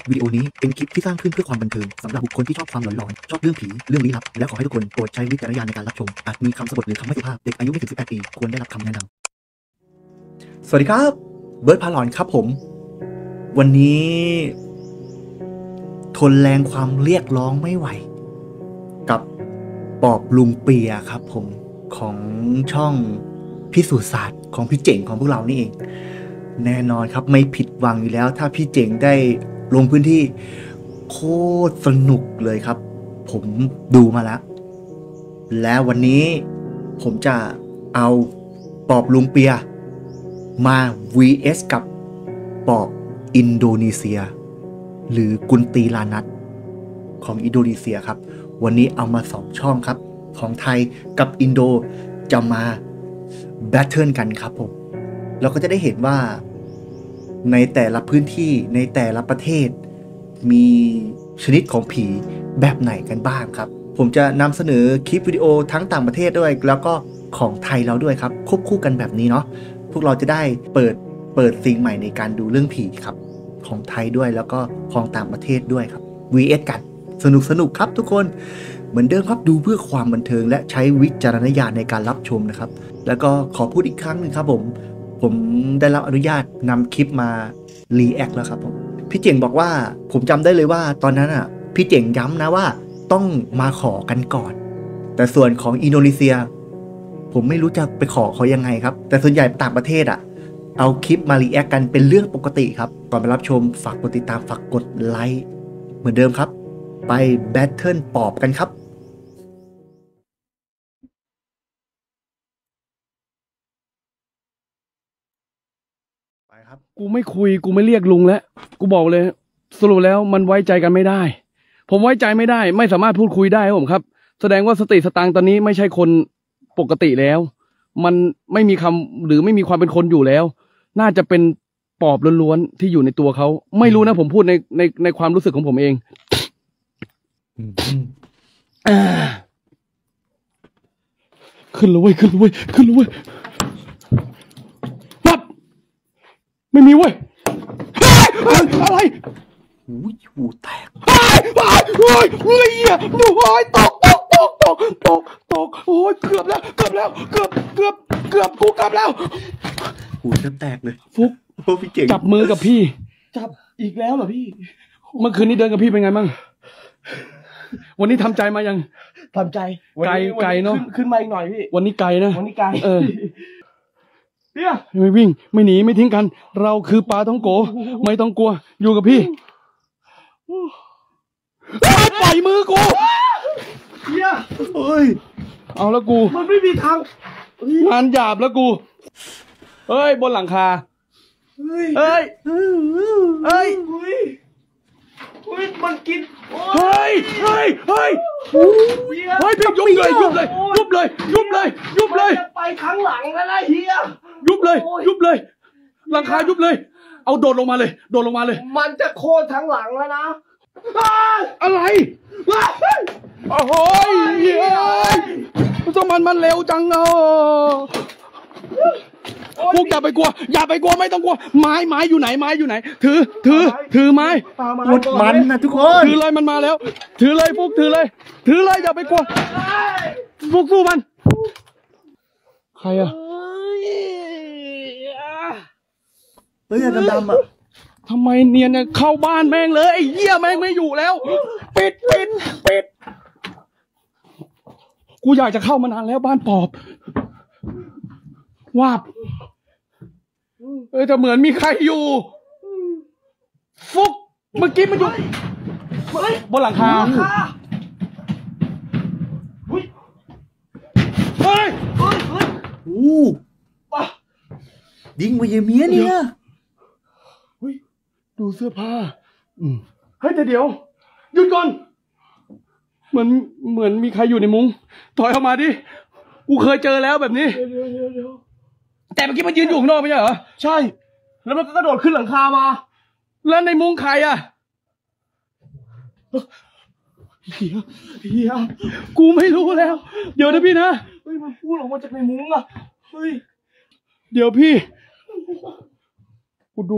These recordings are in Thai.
วิดีโอนี้เป็นคลิปที่สร้างขึ้นเพื่อความบันเทิงสำหรับบุคคลที่ชอบความหลอนๆชอบเรื่องผีเรื่องลี้ลับและขอให้ทุกคนโปรดใช้วิจารณญาณในการรับชมอาจมีคำสบถหรือคำไม่สุภาพเด็กอายุไม่ถึง18 ปีควรได้รับคำแนะนำสวัสดีครับเบิร์ดพาหลอนครับผมวันนี้ทนแรงความเรียกร้องไม่ไหวกับปอบลุงเปียครับผมของช่องพิสูจน์ศาสตร์ของพี่เจ๋งของพวกเรานี่เองแน่นอนครับไม่ผิดหวังอยู่แล้วถ้าพี่เจ๋งได้ลงพื้นที่โคตรสนุกเลยครับผมดูมาแล้วและวันนี้ผมจะเอาปอบลุงเปียมา vs กับปอบอินโดนีเซียหรือกุนตีลานัทของอินโดนีเซียครับวันนี้เอามา2ช่องครับของไทยกับอินโดจะมาแบทเทิลกันครับผมเราก็จะได้เห็นว่าในแต่ละพื้นที่ในแต่ละประเทศมีชนิดของผีแบบไหนกันบ้างครับผมจะนำเสนอคลิปวิดีโอทั้งต่างประเทศด้วยแล้วก็ของไทยเราด้วยครับควบคู่กันแบบนี้เนาะพวกเราจะได้เปิดสิ่งใหม่ในการดูเรื่องผีครับของไทยด้วยแล้วก็ของต่างประเทศด้วยครับ vs กันสนุกครับทุกคนเหมือนเดิมครับดูเพื่อความบันเทิงและใช้วิจารณญาณในการรับชมนะครับแล้วก็ขอพูดอีกครั้งหนึ่งครับผมได้รับอนุญาตนำคลิปมารีแอคแล้วครับผมพี่เจ๋งบอกว่าผมจำได้เลยว่าตอนนั้นอ่ะพี่เจ๋งย้ำนะว่าต้องมาขอกันก่อนแต่ส่วนของอินโดนีเซียผมไม่รู้จะไปขอเขายังไงครับแต่ส่วนใหญ่ต่างประเทศอ่ะเอาคลิปมารีแอคกันเป็นเรื่องปกติครับก่อนไปรับชมฝากกดติดตามฝากกดไลค์เหมือนเดิมครับไปแบทเทิลปอบกันครับไปครับกูไม่คุยกูไม่เรียกลุงแล้วกูบอกเลยสรุปแล้วมันไว้ใจกันไม่ได้ผมไว้ใจไม่ได้ไม่สามารถพูดคุยได้ครับผมครับแสดงว่าสติสตางค์ตอนนี้ไม่ใช่คนปกติแล้วมันไม่มีคำหรือไม่มีความเป็นคนอยู่แล้วน่าจะเป็นปอบล้วนๆที่อยู่ในตัวเขาไม่รู้นะผมพูดในความรู้สึกของผมเองขึ้นเลยเว้ยปั๊บไม่มีเว้ยอะไรหูแตกโอ้ยโอ้ยตกโอ้ยเกือบแล้วกูกลับแล้วหูจะแตกเลยฟุกพี่เก่งจับมือกับพี่จับอีกแล้วเหรอพี่เมื่อคืนนี้เดินกับพี่เป็นไงมั่งวันนี้ทำใจมายังทำใจไกลเนาะขึ้นมาอีกหน่อยพี่วันนี้ไกลนะวันนี้ไกลเนี่ยไม่วิ่งไม่หนีไม่ทิ้งกันเราคือปลาท้องโกไม่ต้องกลัวอยู่กับพี่ปล่อยมือกูเฮียเฮ้ยเอาแล้วกูมันไม่มีทางงานหยาบแล้วกูเฮ้ยบนหลังคาเฮ้ยมันกินเฮ้ยพี่ยุบเลยไปข้างหลังแล้วนะเฮียยุบเลยหลังคายุบเลยเอาโดดลงมาเลยมันจะโค่นทั้งหลังแล้วนะอะไรโอ้โหมันเร็วจังเนาะพวกอย่าไปกลัวไม่ต้องกลัวไม้อยู่ไหนถือไม้กดมันนะทุกคนถือเลยมันมาแล้วถือเลยพวกถือเลยอย่าไปกลัวพวกสู้มันใครอะเฮ้ยดำอะทำไมเนียนเนี่ยเข้าบ้านแม่งเลยไอ้เหี้ยแม่งไม่อยู่แล้วปิดกูอยากจะเข้ามานานแล้วบ้านปอบวาบแต่เหมือนมีใครอยู่ฟุกเมื่อกี้มันอยู่บนหลังคาเฮ้ยยิงไปเมียเนี่ยดูเสื้อผ้าเฮ้ยแต่เดี๋ยวหยุดก่อนเหมือนมีใครอยู่ในมุ้งถอยออกมาดิกูเคยเจอแล้วแบบนี้เดี๋ยวแต่เมื่อกี้มันยืนอยู่ข้างนอกไม่ใช่เหรอใช่แล้วมันก็กระโดดขึ้นหลังคามาแล้วในมุ้งใครอะเฮียกูไม่รู้แล้วเดี๋ยวนะพี่นะเฮ้ยมันพูดออกมาจากในมุ้งอะเฮ้ยเดี๋ยวพี่กูดู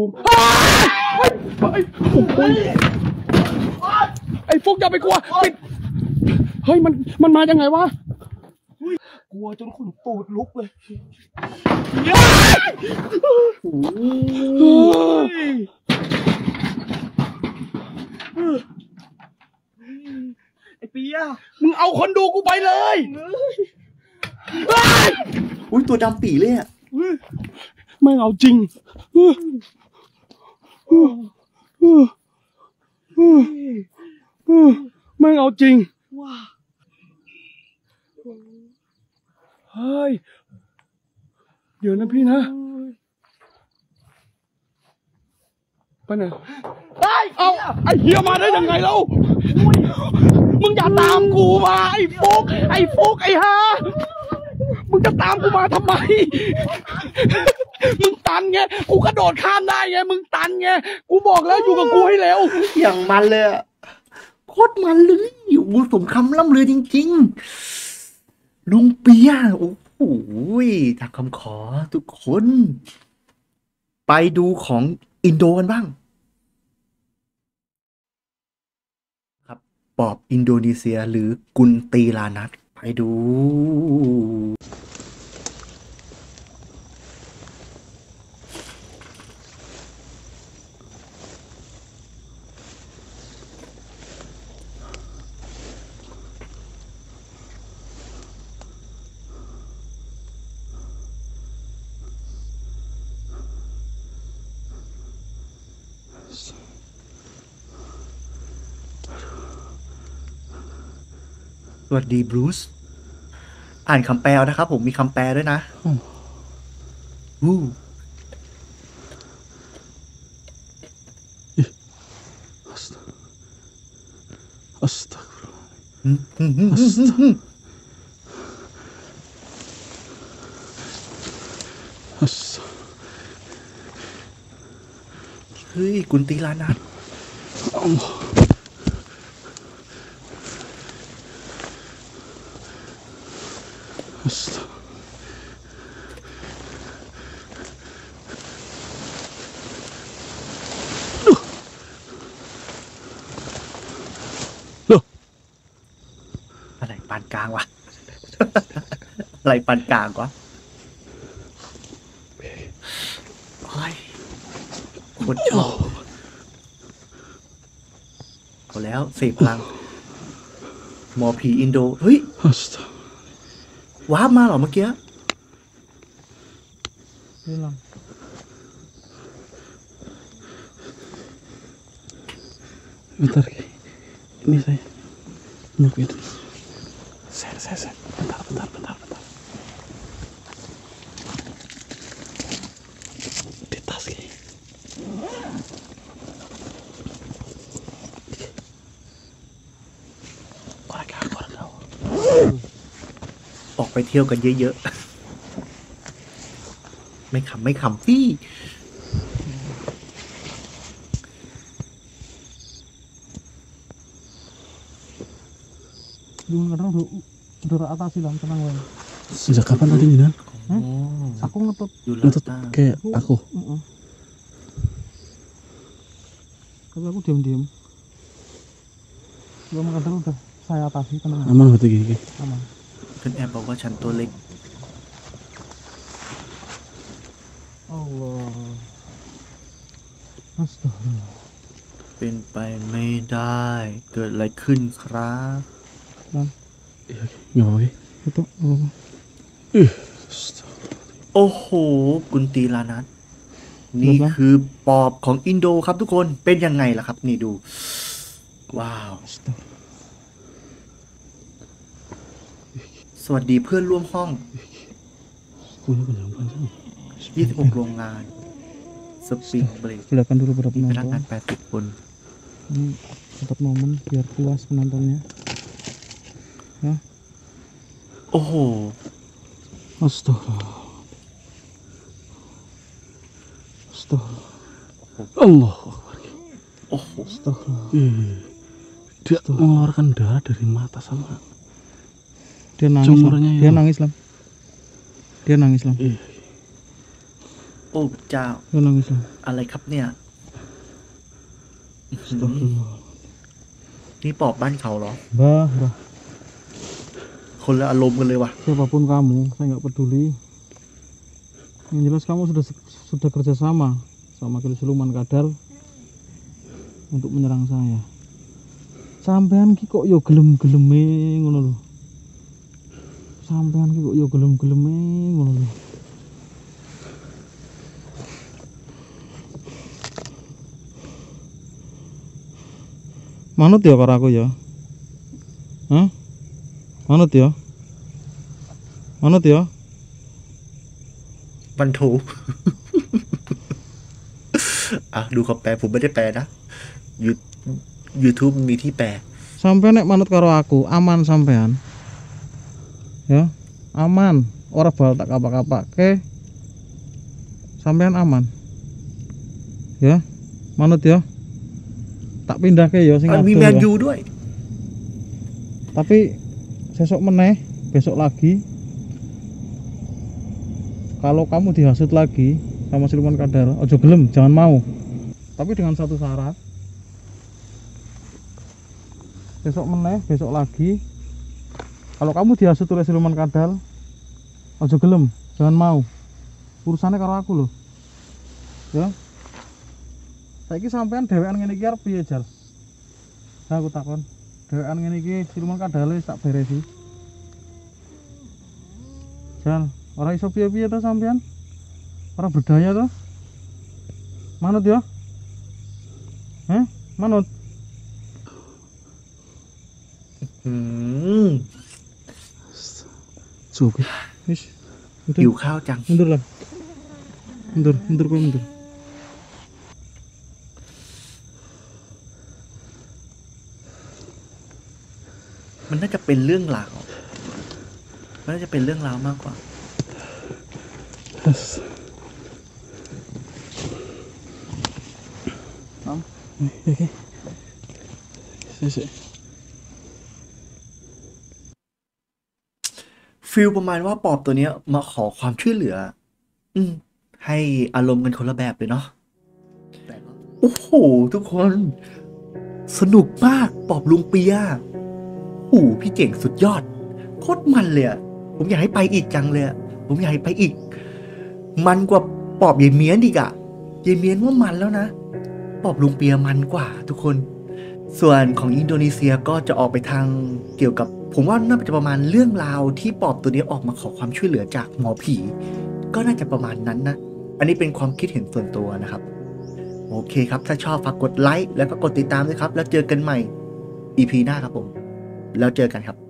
ไอ้ฟุกอย่าไปกลัวปิดเฮ้ยมันมาจากไหนวะกลัวจนขนตูดลุกเลยไอ้เปียมึงเอาคนดูกูไปเลยอุ้ยตัวดำปี่เลยอ่ะไม่เอาจริงไม่เอาจริงเฮ้ยเดี๋ยวนะพี่นะไปไหนเอาไอ้เฮียมาได้ยังไงแล้วมึงอย่าตามกูมาไอ้ฟุกไอ้ฮามึงจะตามกูมาทำไมมึงตันไงกูกระโดดข้ามได้ไงมึงตันไงกูบอกแล้วอยู่กับกูให้เร็วอย่างมันเลยโคตรมันเลยอยู่สมคำล่ำลือจริงๆลุงเปียโอ้โหตามคำขอทุกคนไปดูของอินโดกันบ้างครับปอบอินโดนีเซียหรือกุนตีลานัทไปดูสวัสดีบรูซอ่านคำแปลนะครับผมมีคำแปลด้วยนะเฮ้ยกุนตีลานัทอะไรปานกลางวะ อะไรปานกลางวะโอ้ยโคตรชอบเอาแล้วเสพพลังหมอผีอินโดเฮ้ยว้าบมาเหรอเมื่อกี้ bentar ini saya nyok itu saya bentar di tas kayak korek kau ออกไปเที่ยวกันเยอะๆไม่ขำพี่ Dulu kadang udah atas sih lang tenang wae. Sejak kapan tadi Minan? Aku ngetut kayak aku. Tapi aku diam-diam. Belum kadang udah saya atasi tenang. Aman berarti gini. Aman. คุณแอบบอกว่าฉันตัวเล็ก Allah. Astagfirullah. เป็นไปไม่ได้เกิดอะไรขึ้นครับ Nggak apa-apa. Itu. โอ้โหกุนตีลานัทนี่คือปอบของอินโดครับทุกคนเป็นยังไงล่ะครับนี่ดูว้าวสวัสดีเพื่อนร่วมห้อง26โรงงานสปริงเบรก Silakan dulu berapa มีพนักงาน penonton. 80 คน Ini tetap momen biar puas penontonnya. โอ้โห Astagfirullah. Allah. โอ้โห Astagfirullah. Dia mengeluarkan darah dari mata sama Dia nangis. Sumbernya Dia itu. nangis, Lam. Dia nangis, Lam. โโอ้เจ้า Jangan nangis lah. อะไรครับเนี่ยอื้อหือ Astagfirullah. นี่ปอบบ้านเขาเหรอ Bah. คนละอารมณ์กันเลยว่ะ Siapapun kamu, saya nggak peduli. Yang jelas kamu sudah kerjasama sama Siluman Kadal untuk menyerang saya. Sampean ki kok yo gelem-geleme ngono lho. Sampean ki kok yo gelem-geleme ngono lho. Manut ya karo aku ya. Hah? Manut ya? Manut ya? บันทู อ่ะดูเขาแปลผมไม่ได้แปลนะYouTube มีที่แปล Sampean nek manut karo aku, aman sampean. Ya, aman. Ora bakal tak kapak-kapake. Sampean aman. Ya, manut ya. Tak pindahke ya sing มี ado แมน ya. ยูด้วย Tapi besok meneh, besok lagi. Kalau kamu dihasut lagi sama Siluman Kadal, ojo gelem, jangan mau. Tapi dengan satu syarat. Besok meneh, besok lagi. Kalau kamu dihasut oleh Siluman Kadal, ojo gelem, jangan mau. Urusannya karo aku loh. Ya. Saiki sampean dhewean ngene iki arep piye, Jar? Nah, aku takon. Dhewean ngene iki Siluman Kadal wis tak beresi. Jar, ora iso piye-piye to sampean? Ora berdaya to? Manut ya? Manut. อืม Cukup. Wis. หิวข้าวจัง Mundur lah. Mundur kok mundur. มันน่าจะเป็นเรื่องราวมันน่าจะเป็นเรื่องราวมากกว่า Oke. Sik. ฟีลประมาณว่าปอบตัวเนี้ยมาขอความช่วยเหลือ ให้อารมณ์กันคนละแบบเลยเนาะโอ้โหทุกคน สนุกมากปอบลุงเปียโอ้โหพี่เจ๋งสุดยอดโคตรมันเลยอะผมอยากให้ไปอีกจังเลยอะผมอยากให้ไปอีก มันกว่าปอบยายเมียนอีกอะยายเมียนว่ามันแล้วนะปอบลุงเปียมันกว่าทุกคน ส่วนของอินโดนีเซียก็จะออกไปทางเกี่ยวกับผมว่าน่าจะประมาณเรื่องราวที่ปอบตัวนี้ออกมาขอความช่วยเหลือจากหมอผี ก็น่าจะประมาณนั้นนะ อันนี้เป็นความคิดเห็นส่วนตัวนะครับ โอเคครับ ถ้าชอบฝากกดไลค์แล้วก็กดติดตามด้วยครับ แล้วเจอกันใหม่ EP หน้าครับผม แล้วเจอกันครับ